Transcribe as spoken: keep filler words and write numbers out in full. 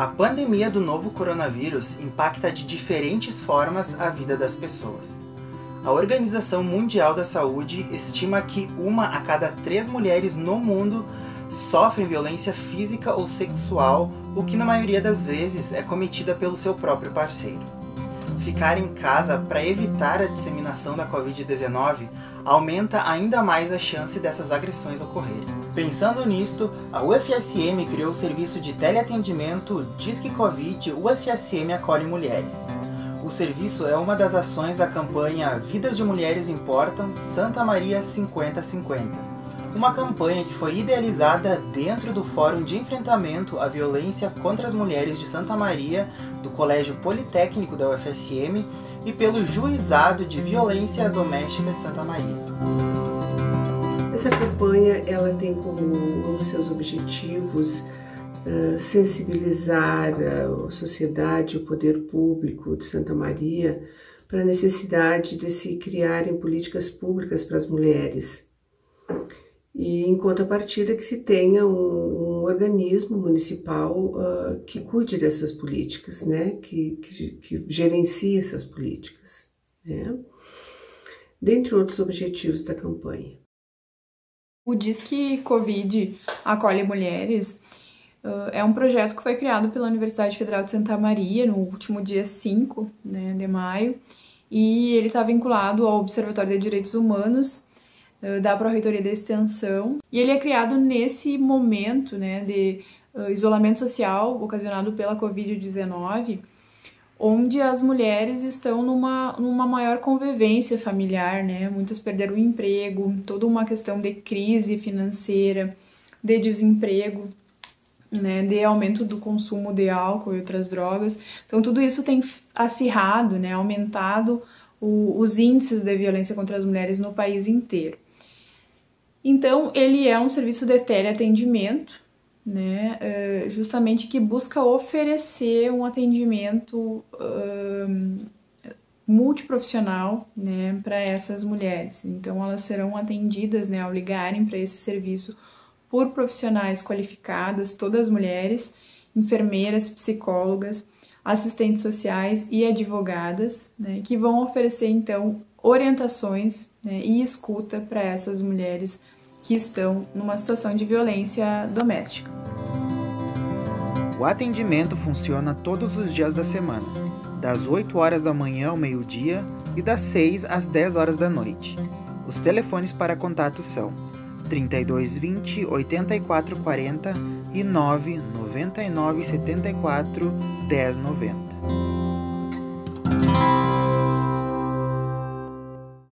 A pandemia do novo coronavírus impacta de diferentes formas a vida das pessoas. A Organização Mundial da Saúde estima que uma a cada três mulheres no mundo sofrem violência física ou sexual, o que na maioria das vezes é cometida pelo seu próprio parceiro. Ficar em casa para evitar a disseminação da covid dezenove aumenta ainda mais a chance dessas agressões ocorrerem. Pensando nisto, a U F S M criou o serviço de teleatendimento Disque Covid U F S M Acolhe Mulheres. O serviço é uma das ações da campanha Vidas de Mulheres Importam Santa Maria cinquenta cinquenta, uma campanha que foi idealizada dentro do Fórum de Enfrentamento à Violência contra as Mulheres de Santa Maria, do Colégio Politécnico da U F S M e pelo Juizado de Violência Doméstica de Santa Maria. Essa campanha ela tem como um dos seus objetivos uh, sensibilizar a sociedade, o poder público de Santa Maria para a necessidade de se criarem políticas públicas para as mulheres. E em contrapartida que se tenha um, um organismo municipal uh, que cuide dessas políticas, né? que, que, que gerencie essas políticas, né? Dentre outros objetivos da campanha. O Disque Covid Acolhe Mulheres uh, é um projeto que foi criado pela Universidade Federal de Santa Maria no último dia cinco, né, de maio, e ele está vinculado ao Observatório de Direitos Humanos da Pró-Reitoria da Extensão, e ele é criado nesse momento, né, de uh, isolamento social ocasionado pela covid dezenove, onde as mulheres estão numa, numa maior convivência familiar, né, muitas perderam o emprego, toda uma questão de crise financeira, de desemprego, né, de aumento do consumo de álcool e outras drogas. Então tudo isso tem acirrado, né, aumentado o, os índices de violência contra as mulheres no país inteiro. Então, ele é um serviço de teleatendimento, né, justamente que busca oferecer um atendimento um, multiprofissional, né, para essas mulheres. Então, elas serão atendidas, né, ao ligarem para esse serviço por profissionais qualificadas, todas mulheres, enfermeiras, psicólogas, assistentes sociais e advogadas, né, que vão oferecer, então, orientações, né, e escuta para essas mulheres que estão numa situação de violência doméstica. O atendimento funciona todos os dias da semana, das oito horas da manhã ao meio-dia e das seis às dez horas da noite. Os telefones para contato são trinta e dois vinte, oitenta e quatro quarenta e nove noventa e nove setenta e quatro dez noventa.